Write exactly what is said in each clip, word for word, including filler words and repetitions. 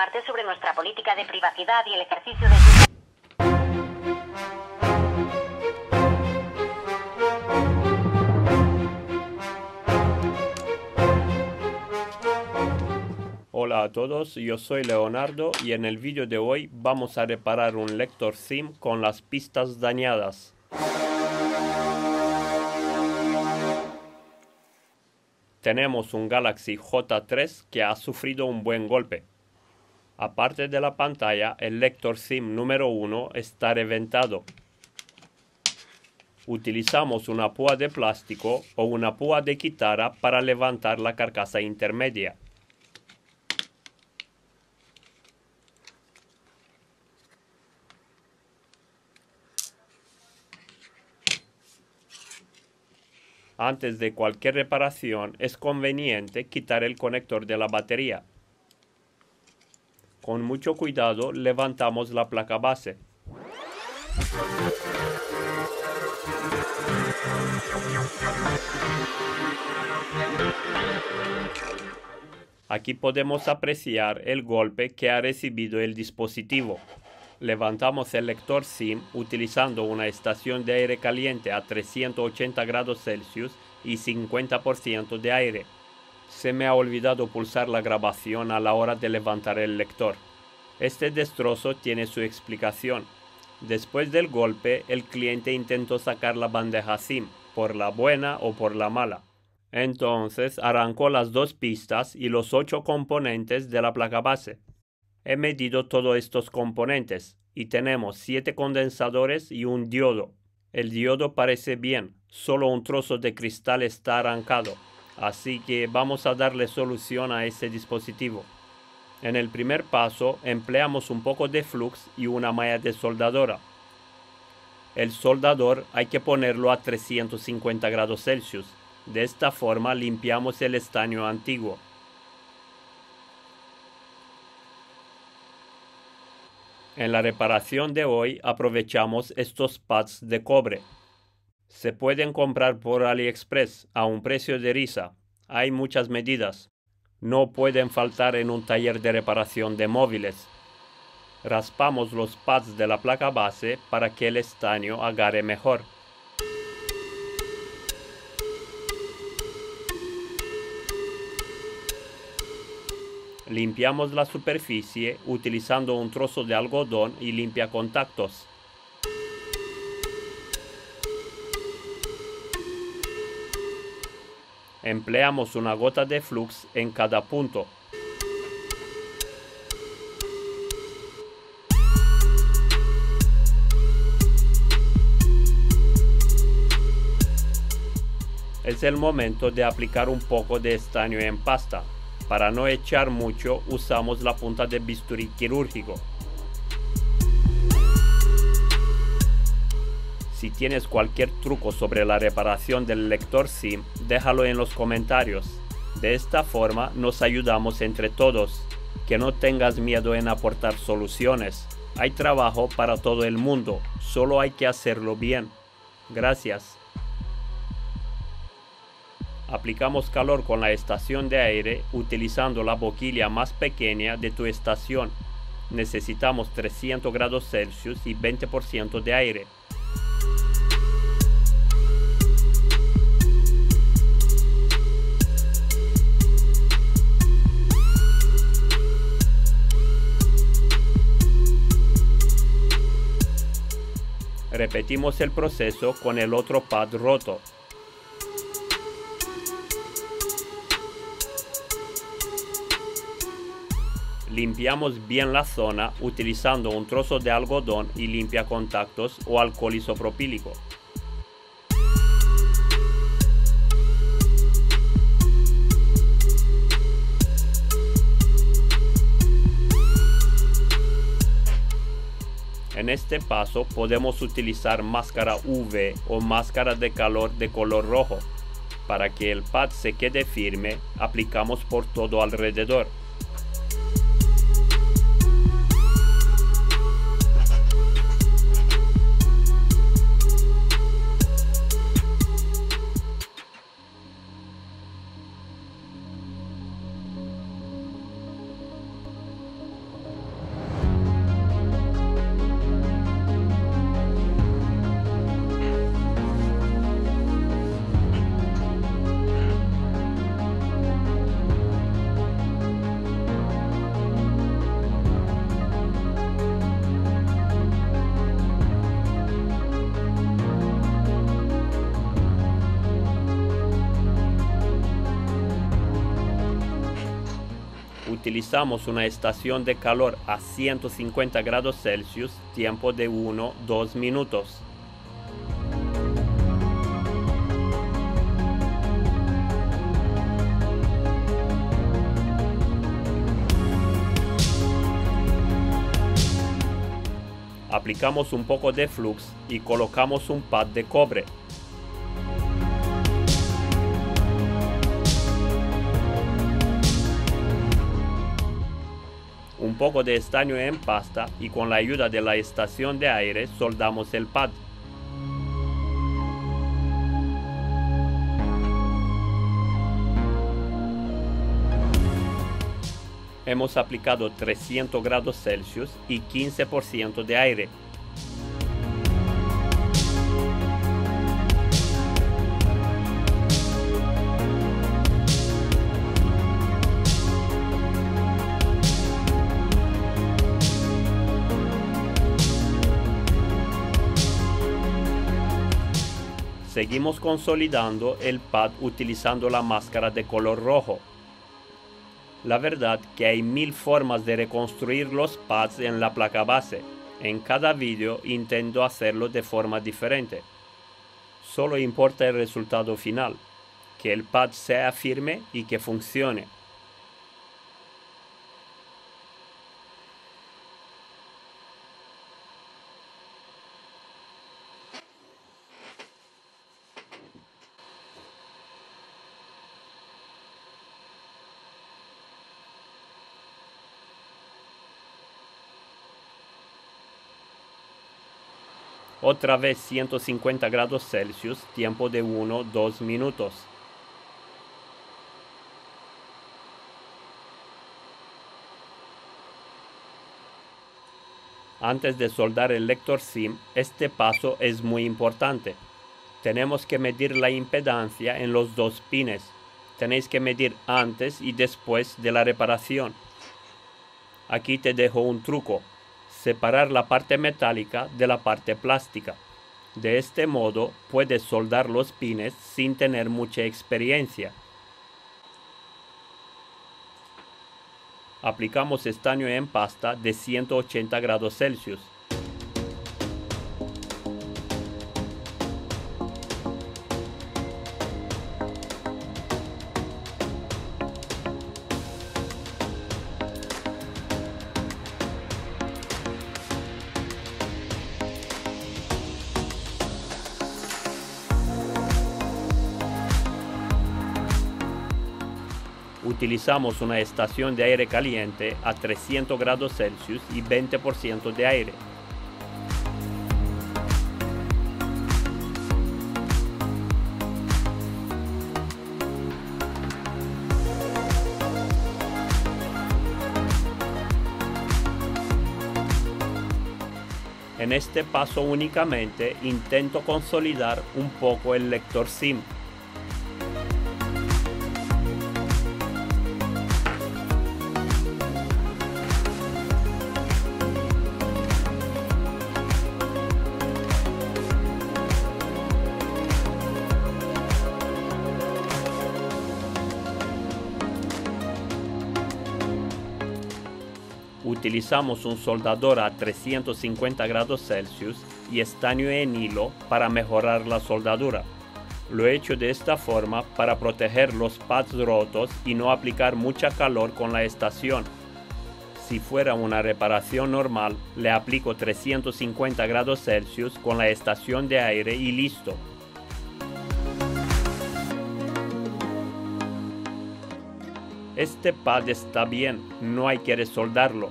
informarte sobre nuestra política de privacidad y el ejercicio de su... Hola a todos, yo soy Leonardo y en el vídeo de hoy vamos a reparar un lector SIM con las pistas dañadas. Tenemos un Galaxy J tres que ha sufrido un buen golpe. Aparte de la pantalla, el lector SIM número uno está reventado. Utilizamos una púa de plástico o una púa de guitarra para levantar la carcasa intermedia. Antes de cualquier reparación es conveniente quitar el conector de la batería. Con mucho cuidado levantamos la placa base. Aquí podemos apreciar el golpe que ha recibido el dispositivo. Levantamos el lector SIM utilizando una estación de aire caliente a trescientos ochenta grados Celsius y cincuenta por ciento de aire. Se me ha olvidado pulsar la grabación a la hora de levantar el lector. Este destrozo tiene su explicación. Después del golpe, el cliente intentó sacar la bandeja SIM, por la buena o por la mala. Entonces arrancó las dos pistas y los ocho componentes de la placa base. He medido todos estos componentes y tenemos siete condensadores y un diodo. El diodo parece bien, solo un trozo de cristal está arrancado, así que vamos a darle solución a este dispositivo. En el primer paso empleamos un poco de flux y una malla de soldadora. El soldador hay que ponerlo a trescientos cincuenta grados Celsius. De esta forma limpiamos el estaño antiguo. En la reparación de hoy aprovechamos estos pads de cobre. Se pueden comprar por AliExpress a un precio de risa. Hay muchas medidas. No pueden faltar en un taller de reparación de móviles. Raspamos los pads de la placa base para que el estaño agarre mejor. Limpiamos la superficie utilizando un trozo de algodón y limpiacontactos. Empleamos una gota de flux en cada punto. Es el momento de aplicar un poco de estaño en pasta. Para no echar mucho, usamos la punta de bisturí quirúrgico. Si tienes cualquier truco sobre la reparación del lector SIM, déjalo en los comentarios. De esta forma nos ayudamos entre todos. Que no tengas miedo en aportar soluciones. Hay trabajo para todo el mundo, solo hay que hacerlo bien. Gracias. Aplicamos calor con la estación de aire utilizando la boquilla más pequeña de tu estación. Necesitamos trescientos grados Celsius y veinte por ciento de aire. Repetimos el proceso con el otro pad roto. Limpiamos bien la zona utilizando un trozo de algodón y limpiacontactos o alcohol isopropílico. En este paso podemos utilizar máscara U V o máscara de calor de color rojo. Para que el pad se quede firme, aplicamos por todo alrededor. Utilizamos una estación de calor a ciento cincuenta grados Celsius, tiempo de uno a dos minutos. Aplicamos un poco de flux y colocamos un pad de cobre. Un poco de estaño en pasta y con la ayuda de la estación de aire soldamos el pad. Hemos aplicado trescientos grados Celsius y quince por ciento de aire. Seguimos consolidando el pad utilizando la máscara de color rojo. La verdad que hay mil formas de reconstruir los pads en la placa base. En cada vídeo intento hacerlo de forma diferente. Solo importa el resultado final, que el pad sea firme y que funcione. Otra vez ciento cincuenta grados Celsius, tiempo de uno a dos minutos. Antes de soldar el lector SIM, este paso es muy importante. Tenemos que medir la impedancia en los dos pines. Tenéis que medir antes y después de la reparación. Aquí te dejo un truco. Separar la parte metálica de la parte plástica. De este modo puedes soldar los pines sin tener mucha experiencia. Aplicamos estaño en pasta de ciento ochenta grados Celsius. Utilizamos una estación de aire caliente a trescientos grados Celsius y veinte por ciento de aire. En este paso únicamente intento consolidar un poco el lector SIM. Utilizamos un soldador a trescientos cincuenta grados Celsius y estaño en hilo para mejorar la soldadura. Lo he hecho de esta forma para proteger los pads rotos y no aplicar mucha calor con la estación. Si fuera una reparación normal, le aplico trescientos cincuenta grados Celsius con la estación de aire y listo. Este pad está bien, no hay que resoldarlo.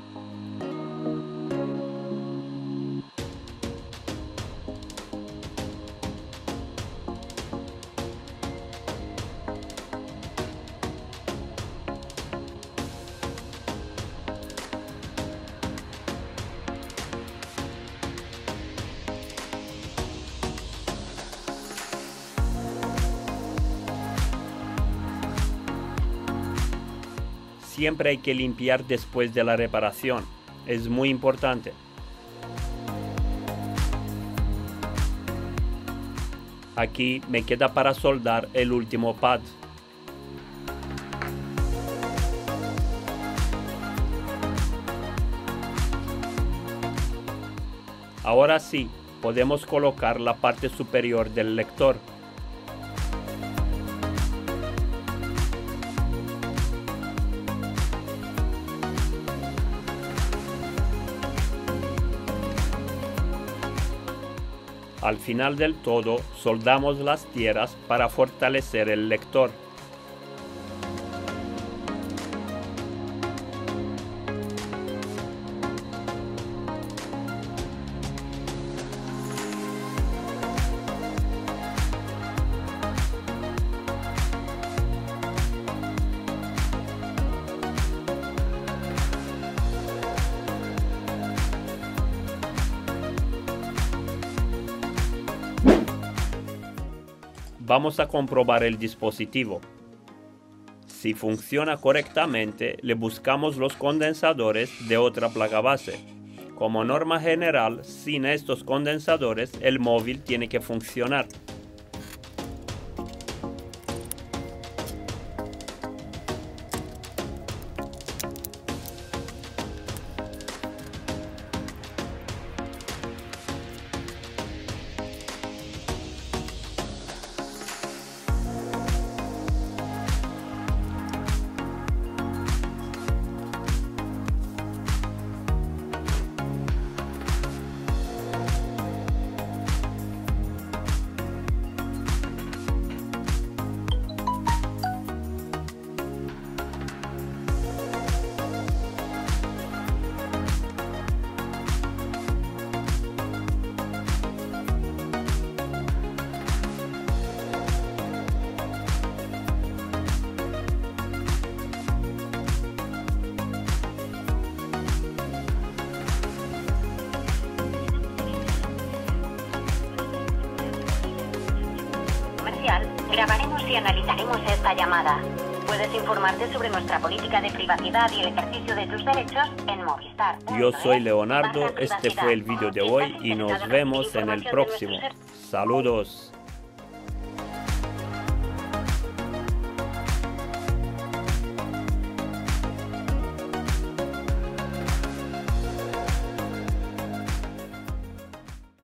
Siempre hay que limpiar después de la reparación, es muy importante. Aquí me queda para soldar el último pad. Ahora sí, podemos colocar la parte superior del lector. Al final del todo, soldamos las tiras para fortalecer el lector. Vamos a comprobar el dispositivo. Si funciona correctamente, le buscamos los condensadores de otra placa base. Como norma general, sin estos condensadores, el móvil tiene que funcionar. Grabaremos y analizaremos esta llamada. Puedes informarte sobre nuestra política de privacidad y el ejercicio de tus derechos en Movistar. Yo soy Leonardo, este fue el vídeo de hoy y nos vemos en el próximo. Saludos.